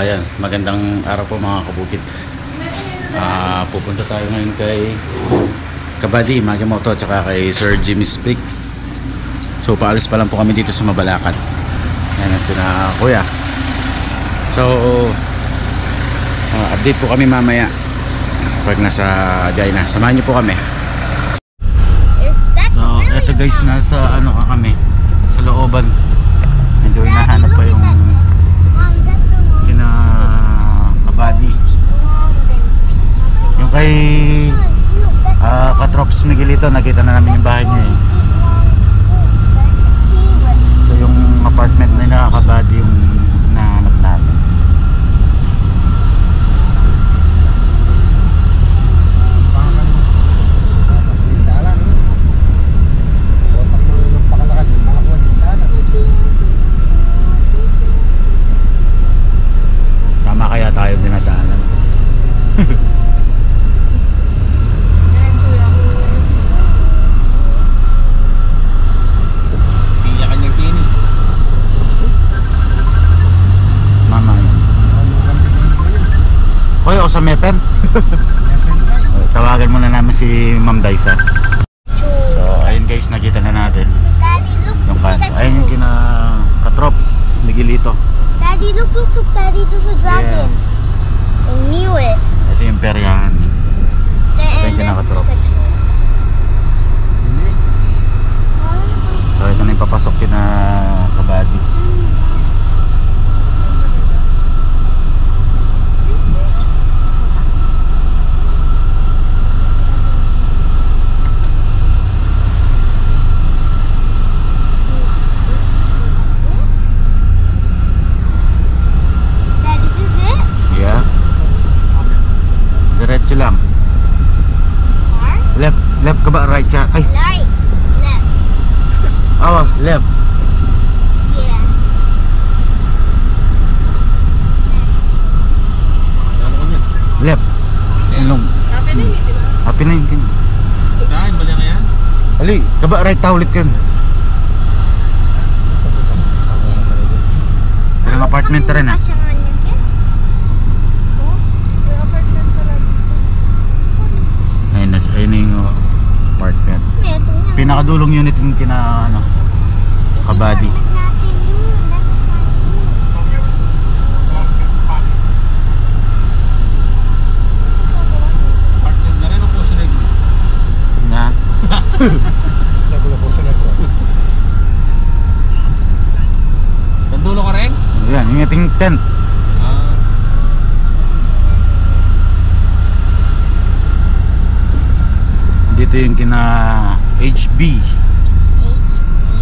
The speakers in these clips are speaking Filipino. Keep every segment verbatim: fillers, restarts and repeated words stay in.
ayan, magandang araw po mga kabukid. Uh, pupunta tayo ngayon kay Kabady Makimoto at saka kay Sir Jimmy Speaks. So paalis pa lang po kami dito sa Mabalacat. Ayan na sila kuya. So uh, update po kami mamaya pag nasa Jaina. Samahan niyo po kami. So eto guys, nasa ano ka kami, sa looban. Medyo hinahanap pa yung kina Kabady. Yung kay uh, Katrops Miguelito, nakita na namin yung bahay niya eh. So yung apartment na nila Kabady yung nahanap namin. Sama kaya tayo dinadaanan. Hoy, o sa Mepen. Tawagan muna namin si Ma'am Daisa. So, ayun guys, nakita na natin yung kanto. Ayun yung kina Katrops Miguelito. Daddy, look, look, look, Daddy, there's a dragon. Yeah. I knew it. Ito yung peryahan. Ito yung kina Katrops. So, ito na yung papasok kina Kabady. Diretso lang. Left, left ka ba? Right siya? Ay. Right. Left. Oh, left. Yeah. Left. Ilong. Happy na yun, diba? Happy na yun. Kain ba lang yan? Ali, ka ba? Right ta ulit kan. Isang apartment na rin ah. Ayun na, ayun na yung apartment. Pinakadulong unit yung kina ano, Kabady. Apartment na rin o Puso Negro? Na? Tandulo ka rin? Ayan, yung ating tent. Ah. Dito yung kina H B. H B.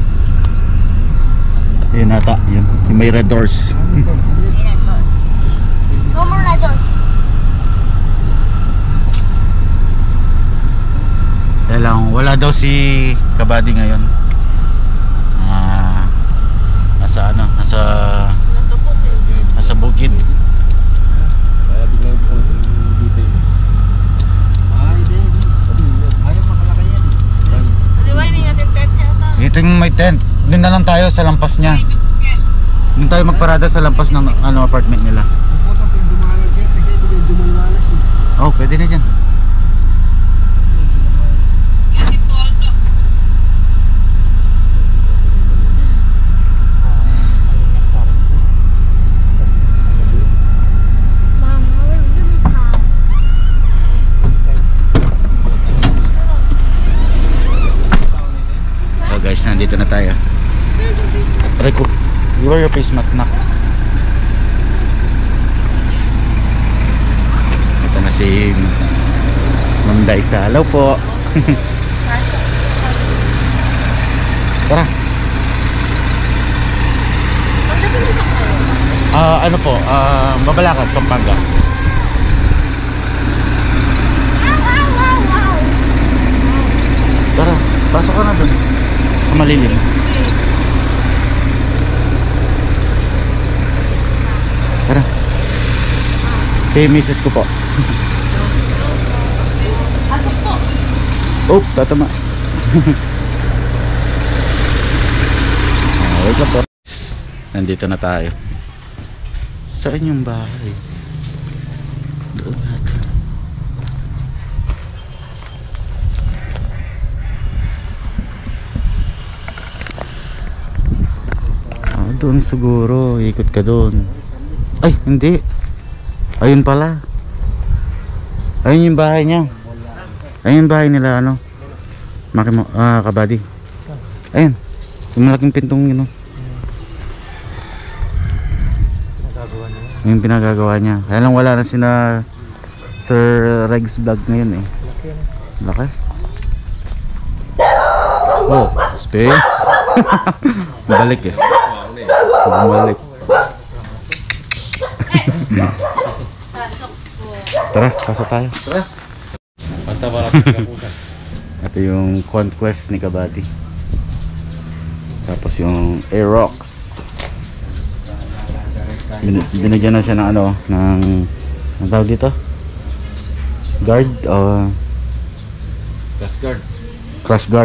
Ayun nata, yun. Yung may red doors. Red doors. No more red doors. Kaya lang, wala daw si Kabady ngayon. Ah, nasa ano, nasa Nasa bukid. nasa bukid. Kaya biglang dito yun. Ay, din. Ayaw makalaki yan. Aliway, may natin tent yata. Dito yung may tent. Doon na lang tayo sa lampas niya. Doon tayo magparada sa lampas ng ano, apartment nila. Oh, pwede na dyan. So guys, nandito na tayo. Rico, you wear your face mask na. Ito na si Ma'am Daisa. Hello po. Tara. Ah, ano po? Ah, Mabalacat, Pampanga. Tara, pasok ka na dun. Sa malilim. Tara. Kay misis ko po. Pasok po. Oh, tatama. Wait lang po. Nandito na tayo Saan yung bahay? Doon natin. Ah, doon siguro. Ikot ka doon. Ay, hindi. Ayun pala. Ayun yung bahay niya. Ayun yung bahay nila, ano? Makimo, ah, kabady. Ayun. Yung malaking pintong yun, oh. Yung pinagagawa niya. Kaya lang wala na sina Sir Regs Vlog ngayon eh. Laki. Oh, stay. Balik eh. Balik. Pasok po. Tara, pasok tayo. Tara. Panta para sa kapusan. Ito yung conquest ni Kabady. Tapos yung Aerox. Bin binigyan na siya ng ano, ng ang tawag dito? Guard o Gas guard. crash guard.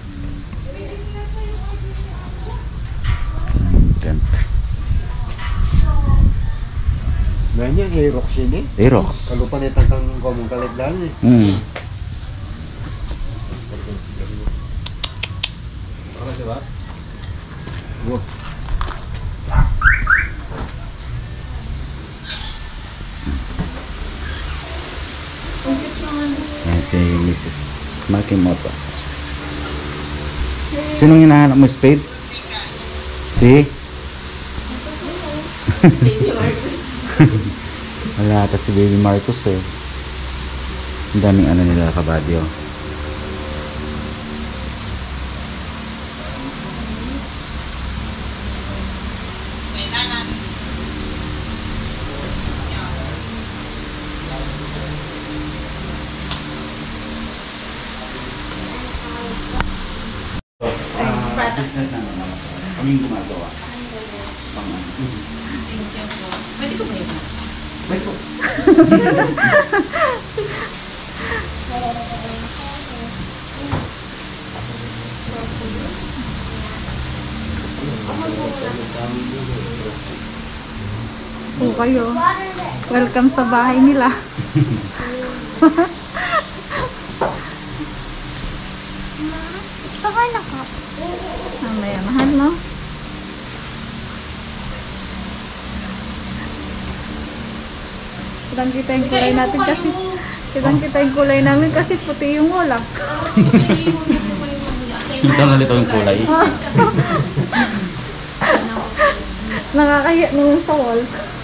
Tent. Nanya Aerox ini. Aerox. Kalau panitan kang ngomong kaligdan eh. Hmm. Ano siya ba? Wah, Yan si Missus Makimoto. Sinong hinahanap mo, Spade? Si? Baby Marcos. Wala ata si Baby Marcos eh. Ang daming ano nila Kabady, oh. Business na naman. Kaming gumagawa. Pang ano. Thank you po. Pwede ko ba yun? Wait po. Po kayo. Welcome sa bahay nila. Baka naka. Mamaya mahal, no? Kitang kita yung kulay natin kasi kitang kita yung kulay namin kasi puti yung wala. Ito na nito yung kulay. Nakakahiya naman sa wall.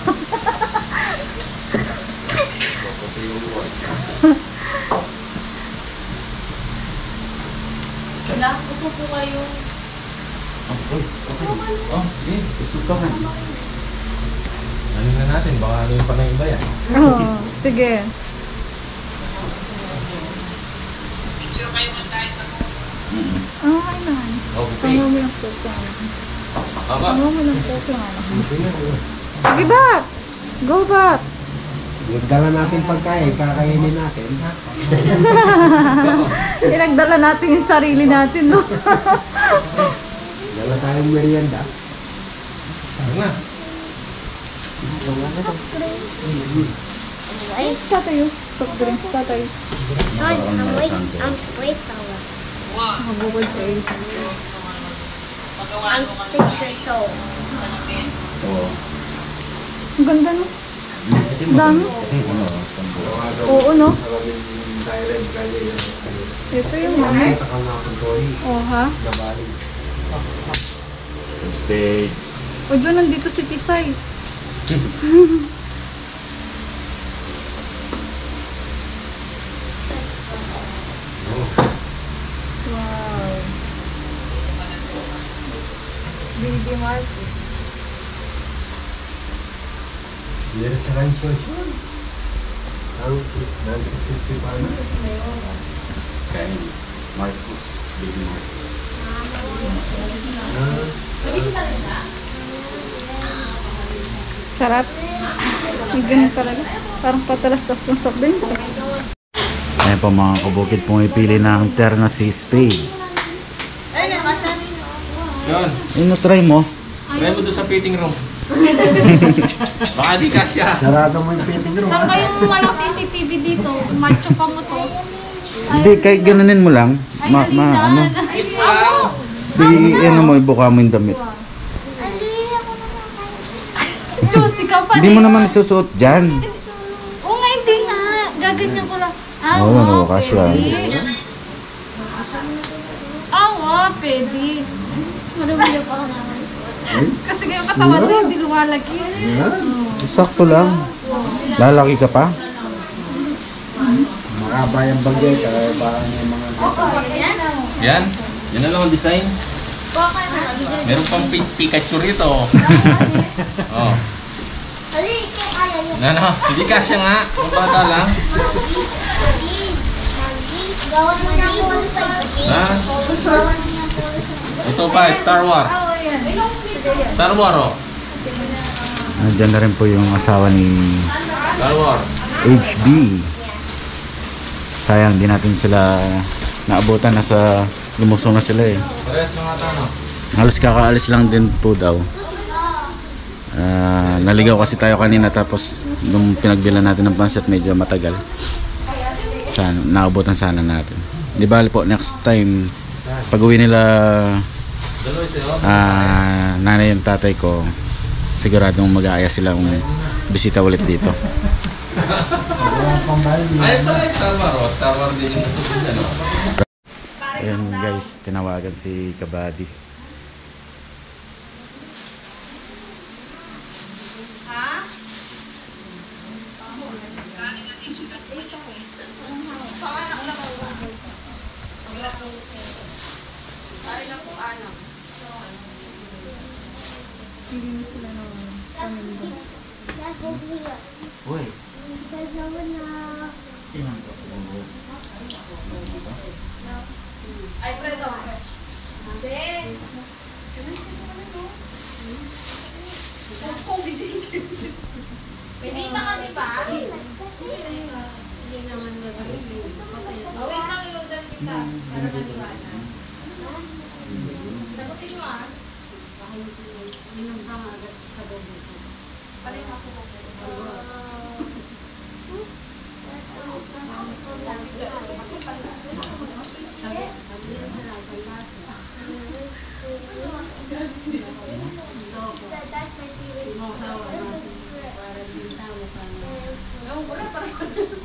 Wala, upo po kayo. Okay. Oh, sige. Gusto ka man. Ano na natin? Baka ano yung panay iba yan? Oo, sige. Mm-mm. Ah, ay naman. Okay. Tango mo yung photo. Aba. Tango mo yung photo. Sige, Bat! Go, Bat! nagdala natin pagkain, kakainin natin. Pinagdala natin yung sarili natin, no? Dala tayong merienda. Ano na? Wait, Tatay, oh. Soft drinks, tatay. Sean, I'm wait, I'm to wait tower. Mag-bukod face. I'm six years old. Oo. Ang ganda, no? Ang dami. Ano? Oo, no? Ito yung ano. Takang natin ko eh. Oh, ha? Nabali. Stay. O, doon nandito si Tisay. Wow. Baby Marcos. Yan sa rancho siya. Ang si Nancy City pa na. Kay Marcos. Baby Marcos. Sarap. May ganun talaga. Parang patalas-tas ng soft drinks. Ayan po mga kabukid, pumipili na ang terna si Spade. Yan. Ano try mo? Try mo doon sa fitting room. Baka di kasya. Sarado mo yung fitting room. Saan kayong walang C C T V dito? Macho pa mo to. Hindi, kahit ganunin mo lang. Ay, Ma, ma, ano? Ito lang. Di, ano mo, ibuka mo yung damit. Juicy ka pa. Hindi mo naman isusuot dyan. Oo nga, hindi nga. Gaganyan ko lang. Ah, Oo, wow, ano, kasya. pwede. Ah, wow, pwede. Marumili pa ako naman. Kasi ngayon katawan mo, hindi lumalaki. Sakto lang. Lalaki ka pa? Makabayang bagay, kaya parang yung mga Yan. Yan na lang ang design. Meron pang pi- Pikachu rito. Oh. Kasi kung ayaw niya. Ano, hindi kasya nga. Ang bata lang. Gawan mo na ako ng Ha? Gawan mo na ako. Ito pa, Star Wars. Star Wars, oh. Nandiyan na rin po yung asawa ni Star Wars. H B. Sayang, di natin sila naabutan. Nasa lumusong na sila eh. Parehas mga tama. Halos kakaalis lang din po daw. Ah, naligaw kasi tayo kanina tapos nung pinagbilan natin ng pansit medyo matagal. Sana, naabutan sana natin. Di ba po, next time pag uwi nila Dalawa siya, oh. ah, nanay yung tatay ko, siguradong mag-aaya sila kung bisita ulit dito. Ay, pala yung Star Wars, oh. Star Wars din yung tutupin dyan, oh. Ayan guys, tinawagan si Kabady. Hindi na sila na pamundo. That's what we got. Uy, Because I would not. Pinita ka, di ba? Hindi naman gagawin. Oh, wait lang, iloadan kita. Para maniwala. Sagutin mo ah. Minum ka agad sa dobo. Pareho ako po. That, that's my favorite. There's a favorite. No, wala pa rin.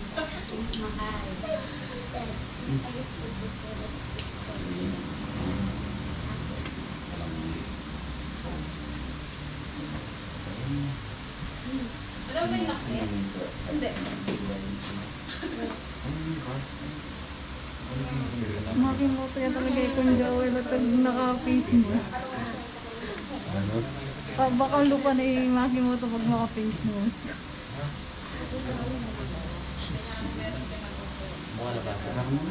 Then, I just put this one, this, this one. Alam mo yung nakit? Hindi. Makimoto yan talaga yung Joel at pag naka-face mask. Ah, baka lupa na yung Makimoto pag naka-face mask. Mukha na basa.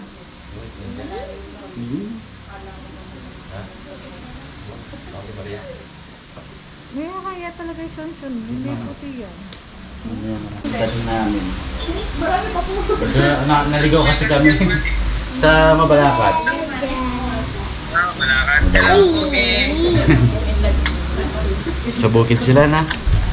Ha? Okay ba rin? May kaya talaga yung Shonshon. Hindi puti yan. Dati namin. Kaya na, naligaw kasi kami sa Mabalacat. Sa bukid sila na.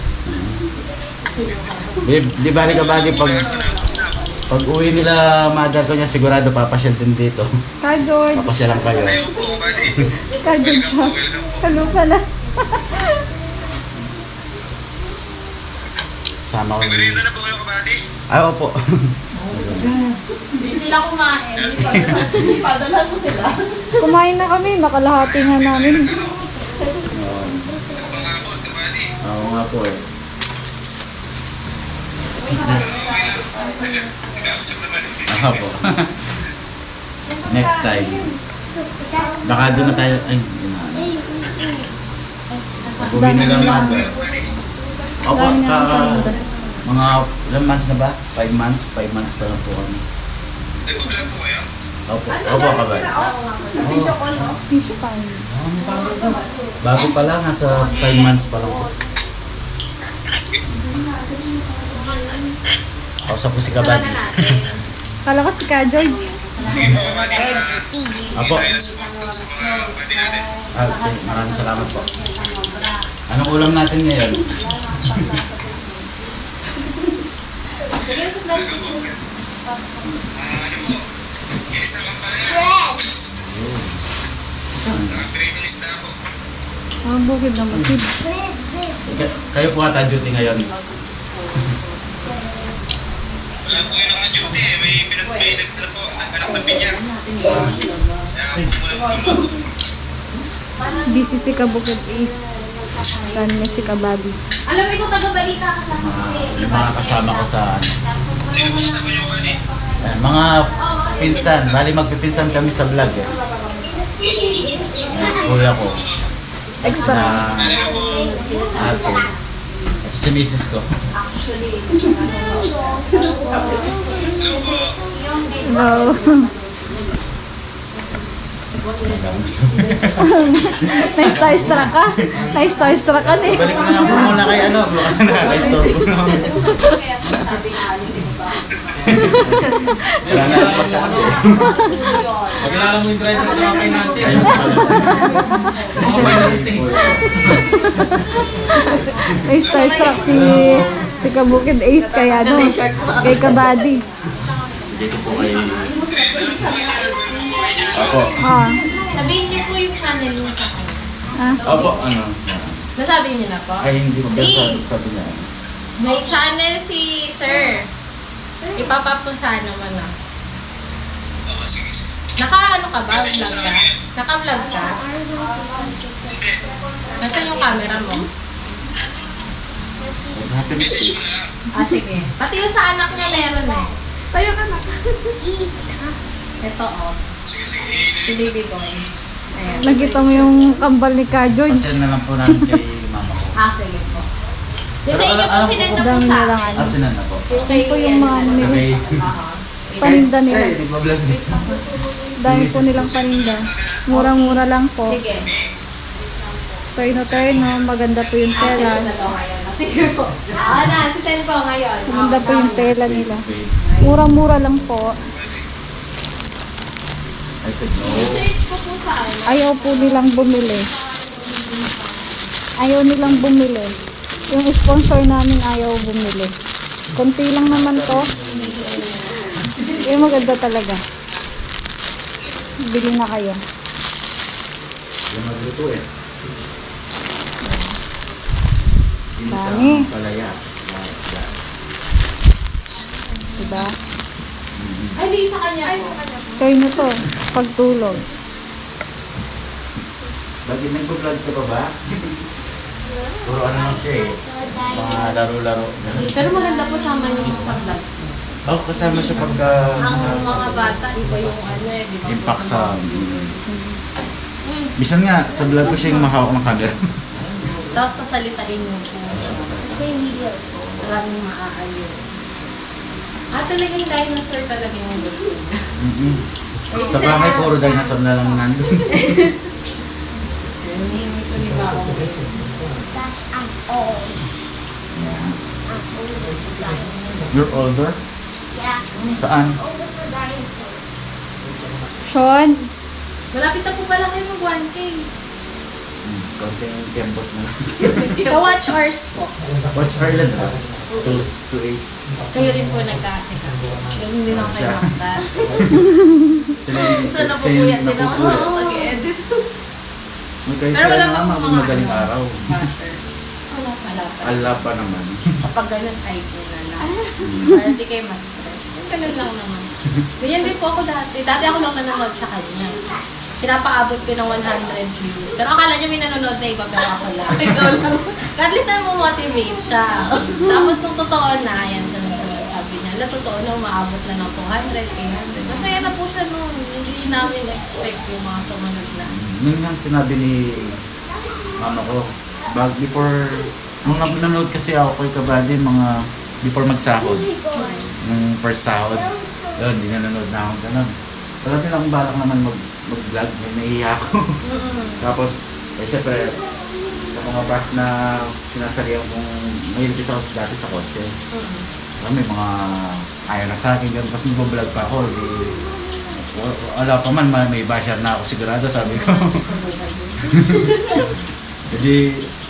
Di, di bali ka bali pag pag uwi nila mother ko niya sigurado papasyal din dito. Ka George. Papasyalan kayo. Ka George siya. Hello pala. Sama ko. Nagulita na po kayo kabady? Ay, opo. Hindi sila kumain. Hindi pa, dalhan mo sila. Kumain na kami. Nakalahati nga namin. Oo nga po eh. Aha po. Next time. Baka doon na tayo. Ay, yun na. Pag-uwi nila mother. Opo, Dami ka, nga ang tanda. mga ilang months na ba? Five months? Five months pa lang po kami. Opo, opo ka ba? Oo. Fish pan. Bago pa lang, nasa five months pa lang po. Kausap ko si Kabady. Kala ko si Ka George. Apo. Ah, okay. Maraming salamat po. Anong ulam natin ngayon? Ang bukid na matid. K- kayo po ata duty ngayon. Wala po yung naka-duty eh. May pinag-pinag na po. Anak na pinya. Busy si Kabukid is. San may si Kabadi. Alam mo kung taga-balita ka sa Mga, yung mga kasama ko sa ano. Sino po sasama niyo kani? Ayan, mga pinsan. Bali magpipinsan kami sa vlog eh. Yes, kuya ko. Extra. Na ate. At si misis ko. Hello. Na-starstruck ka? Na-starstruck ka eh. Balik ko na lang po muna kay ano. Nakaka-store ko na. kaya sinasabi nga alisin ko ba? Wala na lang pa sa akin. Pagkilala mo yung driver na kay natin. Ayun pala. Mga bay natin. Na-starstruck si si Kabukid Ace kay ano, kay Kabadi. Dito po kay... Opo. Ah. Sabihin niyo po yung channel niyo sa akin. Ah. Opo, ano. Nasabi niyo na po? Ay, hindi ko pero sabi, sabi niya. May channel si Sir. Ipapapusana mo na. Oo, sige, sige. Naka ano ka ba? Vlog ka? Naka-vlog ka? Nasaan yung camera mo? Happy Message mistake. mo na lang. Ah, sige. Pati yung sa anak niya meron eh. Tayo ka na. Ito oh. Sige, sige. Si baby boy. Ayan. Nakita mo yung kambal ni Ka George. Pasend na lang po namin kay mama ko. Ah, sige po. Yung sa Pero inyo po alam ko sinend po, na po dami sa na lang akin. ano. Asinan na po. Yung kay Ito yung mga ano nila. Okay. Paninda nila. Ay, nagbablog din. Dami po nilang paninda. Murang-mura lang po. Sige. Terno-terno. Maganda po yung Ah, sige tela. na to ngayon. Sige po. Ah, na. Sisend ko ngayon. Maganda po yung tela nila. Wait. Murang-mura lang po. I said no. Search ko po sa ano. Ayaw po nilang bumili. Ayaw nilang bumili. Yung sponsor namin ayaw bumili. Konti lang naman to. Eh, maganda talaga. Bili na kayo. Yung magluto eh. Dami. Ginisang palaya. Isda. Diba? Ay, di sa kanya po. Kayo na to. Pagtulog. Bakit nagbablog ka pa ba? Puro ano lang siya eh. Mga laro-laro. Ganun. Pero maganda po sama niyo sa vlog. Oh, kasama siya pagka Ang mga bata, iba yung ano eh, di ba? impact sa... Bisan nga, sa vlog ko siya yung mahawak ng camera. Tapos pasalitain mo po. Maraming maaaliw. Ah, talagang dinosaur talaga yung gusto niya. Mm-hmm. Sa bahay, puro dinosaur na lang nandun. Hindi ko ni Bao. You're older? Saan? Sean, Malapit na po pala kayo mag one K. Hmm, konting kembot na lang. Sa watch hours po. Watch Ireland ba? two to eight. Kayo rin po nagkasika. Yung hindi na ako kayo makatat. So, napupuyat din ako sa mag-edit. Magkaya Pero wala siya pa naman, po mga madaling ano, araw. basher. Wala pa. Wala pa. Ala pa naman. Kapag ganun, ay po na lang. Para di kayo ma-stress. Ganun lang naman. Ganyan din po ako dati. Dati ako lang nanonood sa kanya. Pinapaabot ko ng one hundred views. Pero akala niyo may nanonood na iba, pero ako lang. Ikaw lang. At least na mo-motivate siya. Tapos nung totoo na, yan, sunod-sunod sabi niya, na totoo na umaabot na ng two hundred, three hundred. Masaya na po siya noon. Hindi namin expect yung mga sumunod na. Nung nga sinabi ni mama ko, bag before, nung nanonood kasi ako kay Kabady, mga before magsahod, nung first sahod, yun, hindi nanonood na ako ganun. Talaga lang balak naman mag, mag-vlog, may nahiya ako. Tapos, eh syempre, sa mga bus na sinasarihan kong mahilig sa ako dati sa kotse. Alam, may mga ayaw na sa akin, ganun. Tapos mag-vlog pa ako, di, wala pa man, may basher na ako sigurado, sabi ko. Jadi,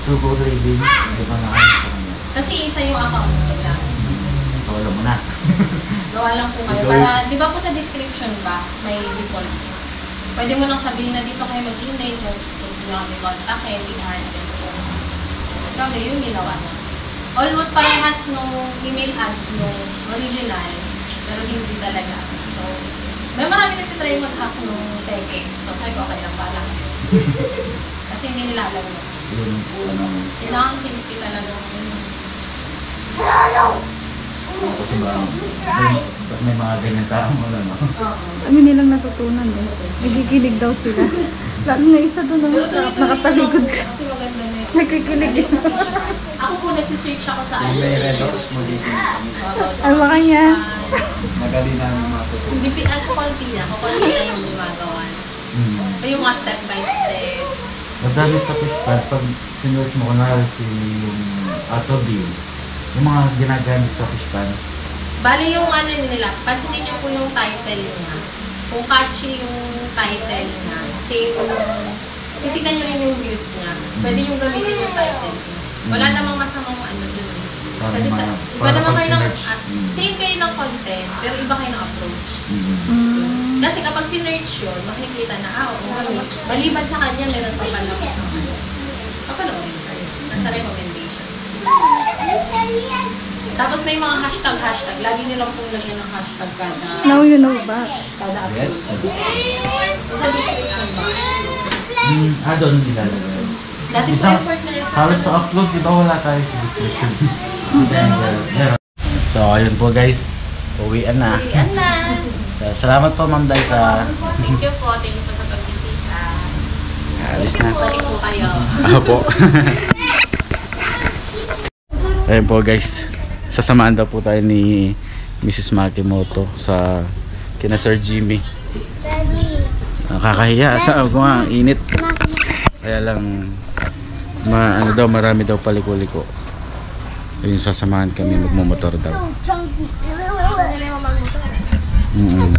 Sugo trading. Hindi pa nakain sa kanya. Kasi isa yung account nila. Wala mo na. Gawa lang po kayo. Para, di ba po sa description box, may default. Pwede mo lang sabihin na dito kayo mag-email kung gusto nyo kami kontakin, i-add po. Kami yung ginawa na. Almost parehas nung email ad nung original, pero hindi talaga. So, may marami nagtitry mag-hack nung peke. So, sabi ko, okay lang pala. Kasi hindi nila alam mo. Kailangan safety talaga. Kasi ba, may, may mga ganyan taong wala, no? Oo. Kami nilang natutunan eh. Nagigilig daw sila. Lalo na isa doon, Pero no? tuloy-tuloy Nakatalikod yun siya. ako, kasi maganda na yun. Nagkikilig Lagi sa yun. fish fry. Ako po nagsisearch ako sa ano. May red doors mo dito. Ay, baka niya. Nagali na ng mga tuto. Hindi, pi- ako konti na. Ako konti na yung gumagawa. Hmm. So, yung mga step by step. Madali sa fish pad, pag sinuot mo kunwari si yung autobill, yung mga ginagamit sa fish pan, Bali yung ano nila, pansinin niyo po yung title niya. Kung catchy yung title niya, same yung, titignan niyo rin yung views niya. Pwede yung gamitin yung title niya. Wala namang masamang ano dun. Kasi sa, mga- iba para naman pag kayo ng, sinerch. ah, Mm. same kayo ng content, pero iba kayo ng approach. Mm. Kasi kapag sinerch yun, makikita na, ah, oo, okay. Maliban sa kanya, meron pa pala isang ano. Papanoorin kayo. Nasa recommendation. Tapos may mga hashtag, hashtag. Lagi nyo lang pong lagyan ng hashtag kada, Now you know ba? kada upload. Yes. Sa description box. Hmm, ah, doon nilalagay. Dati po Isang, effort na effort. halos sa upload, di ba wala tayo sa description? Meron. So, ayun po guys, uwian na. Ayan na. So, salamat po Ma'am Day sa Thank you po. Thank you po sa pagbisita. alis na. Balik po kayo. Ako po. Ayun po guys, sasamaan daw po tayo ni Missus Makimoto sa kina Sir Jimmy. Daddy. Nakakahiya sa ako nga, init. Kaya lang ma ano daw, marami daw paliko-liko. Yung sasamahan kami, magmumotor daw. So chunky. Mm.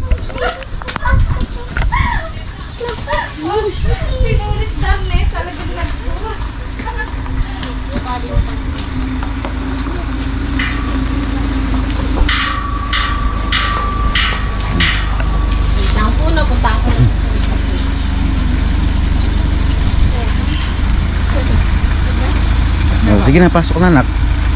Wait lang po. Napunta ako na. Oh, sige na, pasok na anak.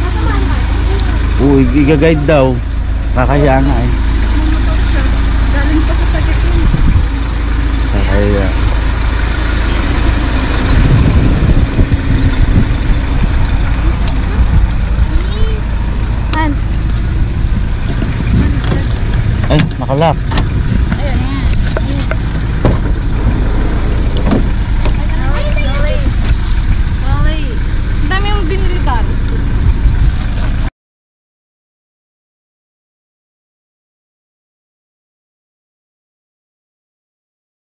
Uy, giga-guide daw. Kakahiya nga eh. Galing pa sa sakit yun. Kakahiya. Han, Ay, nakalak.